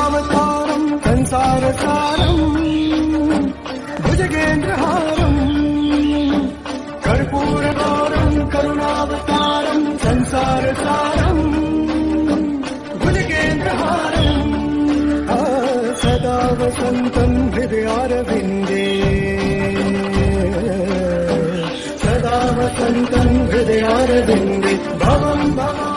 करुणावतारं संसारसारं भुजगेन्द्रहारं कर्पूरगौरं करुणावतारं संसारसारं भुजगेन्द्रहारं सदा वसन्तं हृदयारविन्दे सदा वसन्तं हृदयारविन्दे भवं भवम्